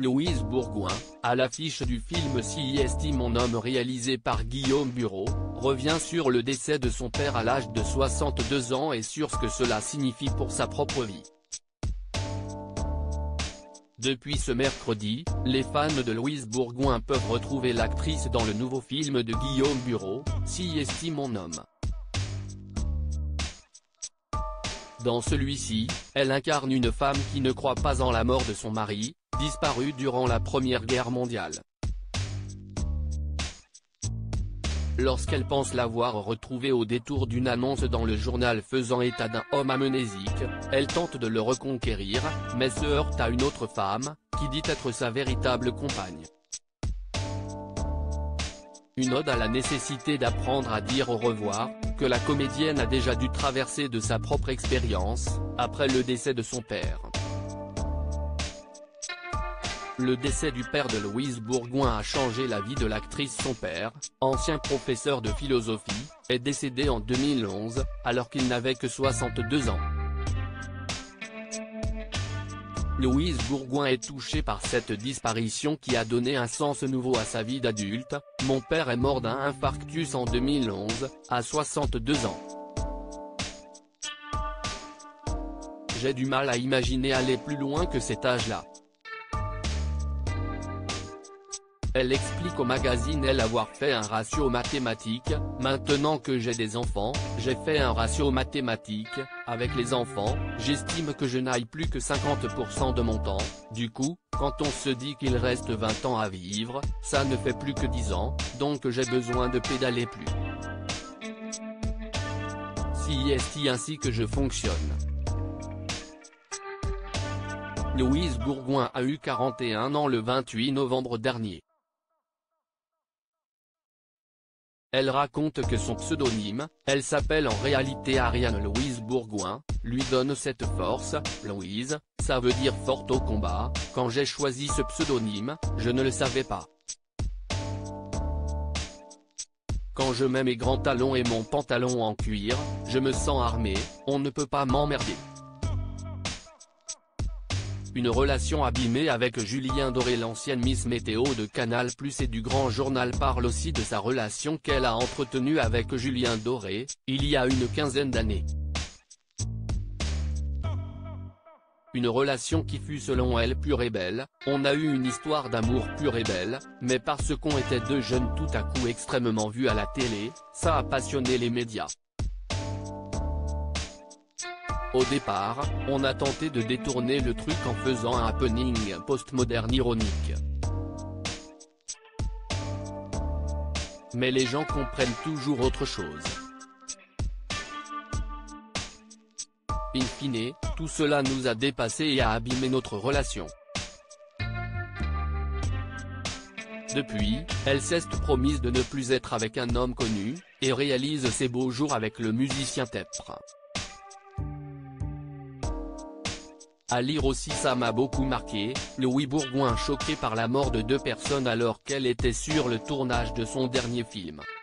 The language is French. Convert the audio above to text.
Louise Bourgoin, à l'affiche du film CIST Mon homme réalisé par Guillaume Bureau, revient sur le décès de son père à l'âge de 62 ans et sur ce que cela signifie pour sa propre vie. Depuis ce mercredi, les fans de Louise Bourgoin peuvent retrouver l'actrice dans le nouveau film de Guillaume Bureau, CIST Mon homme. Dans celui-ci, elle incarne une femme qui ne croit pas en la mort de son mari, disparu durant la Première Guerre mondiale. Lorsqu'elle pense l'avoir retrouvé au détour d'une annonce dans le journal faisant état d'un homme amnésique, elle tente de le reconquérir, mais se heurte à une autre femme, qui dit être sa véritable compagne. Une ode à la nécessité d'apprendre à dire au revoir, que la comédienne a déjà dû traverser de sa propre expérience, après le décès de son père. Le décès du père de Louise Bourgoin a changé la vie de l'actrice. Son père, ancien professeur de philosophie, est décédé en 2011, alors qu'il n'avait que 62 ans. Louise Bourgoin est touchée par cette disparition qui a donné un sens nouveau à sa vie d'adulte. « Mon père est mort d'un infarctus en 2011, à 62 ans. J'ai du mal à imaginer aller plus loin que cet âge-là. » Elle explique au magazine Elle avoir fait un ratio mathématique. « Maintenant que j'ai des enfants, j'ai fait un ratio mathématique, avec les enfants, j'estime que je n'aille plus que 50% de mon temps, du coup, quand on se dit qu'il reste 20 ans à vivre, ça ne fait plus que 10 ans, donc j'ai besoin de pédaler plus. C'est ainsi que je fonctionne. » Louise Bourgoin a eu 41 ans le 28 novembre dernier. Elle raconte que son pseudonyme, elle s'appelle en réalité Ariane Louise Bourgoin, lui donne cette force. « Louise, ça veut dire forte au combat, quand j'ai choisi ce pseudonyme, je ne le savais pas. Quand je mets mes grands talons et mon pantalon en cuir, je me sens armé, on ne peut pas m'emmerder. » Une relation abîmée avec Julien Doré. L'ancienne Miss Météo de Canal+ et du Grand Journal parle aussi de sa relation qu'elle a entretenue avec Julien Doré, il y a une quinzaine d'années. Une relation qui fut selon elle pure et belle. « On a eu une histoire d'amour pure et belle, mais parce qu'on était deux jeunes tout à coup extrêmement vus à la télé, ça a passionné les médias. Au départ, on a tenté de détourner le truc en faisant un happening postmoderne ironique. Mais les gens comprennent toujours autre chose. In fine, tout cela nous a dépassés et a abîmé notre relation. » Depuis, elle s'est promise de ne plus être avec un homme connu, et réalise ses beaux jours avec le musicien Tepra. À lire aussi. Ça m'a beaucoup marqué, Louise Bourgoin choquée par la mort de deux personnes alors qu'elle était sur le tournage de son dernier film.